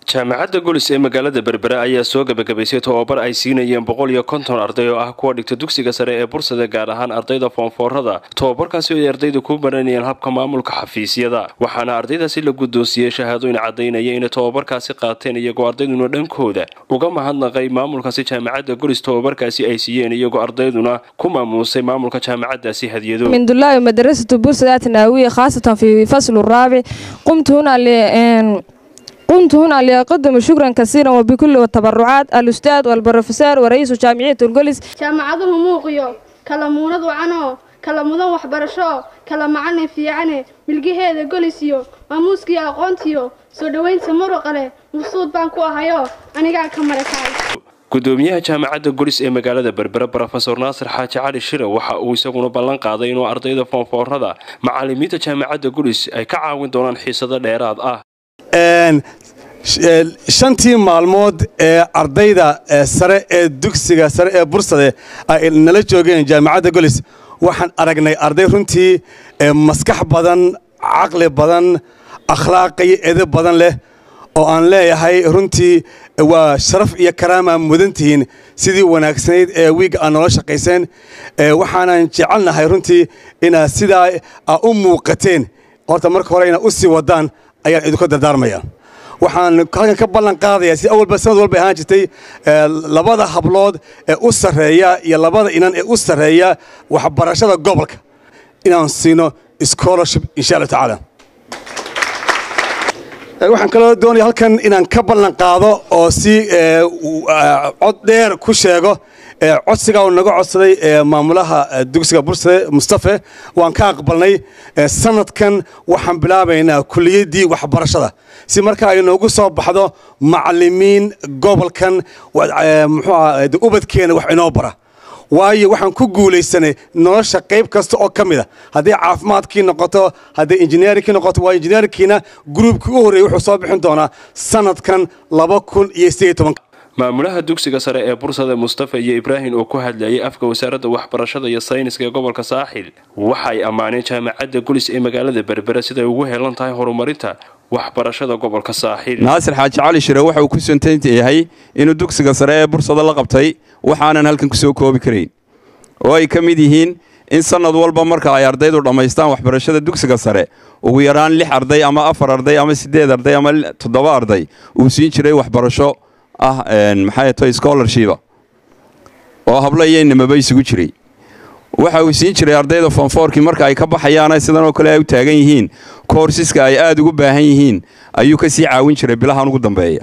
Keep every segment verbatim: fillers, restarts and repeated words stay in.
jaamacadda Golis ee magaalada Berbera ayaa soo gabagabaysay tababar ay siinayeen boqol iyo konton arday oo ah kuwa dhigta dugsiga sare ee Bursada gaar ahaan ardayda foonfoorada. Tababarkaasi ay ardaydu ku baranayeen habka maamulka xafiisyada, waxaana ardaydaasi la guddoonsiiyay shahaadooyin cadeynaya in tababarkaasi qaateen iyagoo ardayduna dhankooda uga mahadnaqay maamulkaasi jaamacadda Golis tababarkaasi ay siiyeen iyagoo ardayduna ku maamuusay maamulka jaamacaddaasi hadiyado. من دولة مدرسة بورصة الثانوية خاصة في فصل الرابع قمت هنا ل قمت هنا لأقدم شكرا كثيرا وبكل التبرعات الأستاذ والبروفيسور ورئيس جامعية الجوليس. جامعتهم موقيو كلامونا ضعناه كلامونا وحبرشاه كلام عني في عني بالجهة الجوليسيو وموسكي أقانتيو سودوين سمرق عليه مصود بانكو هايو أنا قاعد كمركاي. gudoomiyaha jaamacadda Golis ee magaalada Berbera Professor Nasir Xaaji Cali Shire waxa uu isaguna ballan qaaday inuu ardayda foonfoorada macallimiinta jaamacadda Golis ay ka caawin doonaan xiisado dheeraad ah. een shantii maalmood ee ardayda sare ee dugsiga sare ee Bursada ay nala joogeen jaamacadda Golis waxaan aragnay arday runtii maskax badan, aqli badan, akhlaaq iyo edeb badan leh oo aan leeyahay runtii waa sharaf iyo karaama mudantiin sidii wanaagsanayd ee wiig aan nolol shaqayseen waxaan jecelnahay runtii ina sida u muuqateen horta marka hore ina u sii wadaan ayaan idinku dardaarmaya. waxaan halkan ka ballan qaadayaa si awalba sanad walba ahaan jirtay labada hablood ee u sareeya iyo labada inan ee u sareeya waxbarashada gobolka inaan siino scholarship insha Allah taala. waxaan kaloo doonayaa halkan inaan ka ballan qaado oo si cod dheer ku sheego codsiga uu naga codsaday maamulaha dugsiga Bursada Mustafa waan ka aqbalnay sanadkan waxaan bilaabaynaa kulliyadii waxbarashada si marka ay noogu soo baxdo macallimiin gobolkan muxuu ahaa ubadkeena wax inoo bara waayo waxaan ku guuleysanay nolosha qayb kasta oo kamid ah hadii caafimaadkii noqoto hadii engineering noqoto waa engineeringkiina groupkii u horeeyay wuxuu soo bixin doonaa sanadkan laba kun iyo siddeed iyo toban. maamulaha dugsiga sare ee Bursada Mustafa iyo Ibrahim oo ku hadlayay afka wasaaradda waxbarashada iyo sayniska ee gobolka Saaxil waxay amaaneen jaamacadda Golis ee magaalada Berbera sida ay ugu heelan tahay horumarinta waxbarashada gobolka Saaxil. Nasir Xaaji Cali Shire waxa uu ku santayntayahay inuu dugsiga sare ee Bursada la qabtay waxaanan halkan ku soo koobi kareyn oo ay ka mid yihiin in sanad walba marka ay ardaydu dhameystaan waxbarashada dugsiga sare ugu yaraan lix arday ama afar arday ama siddeed arday ama toddoba arday uu siin jiray waxbarasho ah een maxay tahay scholarship oo hablayeen nabay isugu jiray waxa uu siin jiray ardayda form four ki marka ay ka baxayaan sidan oo kale ay u taagan yihiin courseska ay aad ugu baahan yihiin ayuu ka sii caawin jiray bilahan ugu dambeeya.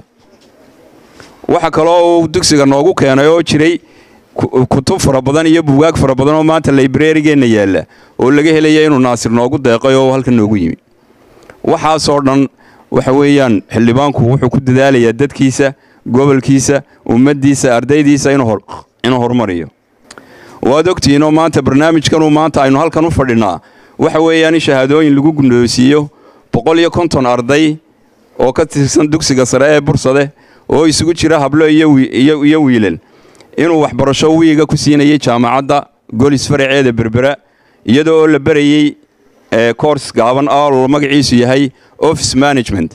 waxa kale oo dugsiga noogu keenay oo jiray kutub fara badan iyo buugaag fara badan oo maanta library-geena yaala oo laga helay inuu Naasir noogu deeqay oo halkan noogu yimi. waxa soo dhan waxa weeyaan xildhibaanku wuxuu ku dadaalayaa dadkiisa gobolkiisa ummadiisa ardaydiisa inuu hor inuu horumariyo. waad ogtiin oo maanta barnaamijkan uu maanta aynu halkan u fadhinaa waxa weeyaan shahaadooyin lagu guddoonsiiyo boqol iyo konton arday oo ka tirsan dugsiga sare ee Bursada oo isugu jira hablo iyo iyo wiilal inuu waxbarasho wiiga ku siinayay jaamacadda Golis faraceeda Berbera iyadoo la barayay course gaaban oo magaciisu yahay office management.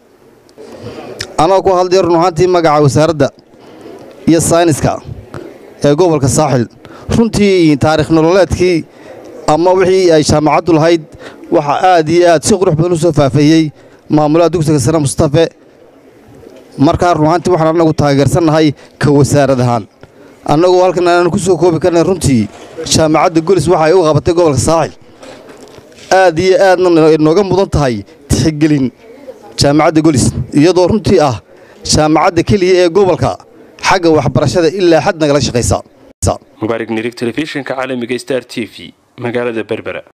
أنا أقول هل دير نهانتي مجا وسردة يساينسكا جوبل كساحل رنتي تاريخ نولات كي أما وحي أي جامعة الهيد وحادي تسقط بنوسفة فيي معاملات دكتور سلام مصطفى مركز نهانتي وحنا نقول تاجر سنة هاي كوسردة هان أنا أقول كنا نكسو كوبي كنا رنتي جامعة الجولس وحي وغبت جوبل كساحل آدي آد نوجم مضنت هاي تحجلين جامعة الجولس يدور رنتي آه جامعة كلية جوبلكا حاجة وحبرشة إلا حد نقلش قيصان. مبارك نيرك تلفزيون كعالم جيستار تي في مقالة بربرة.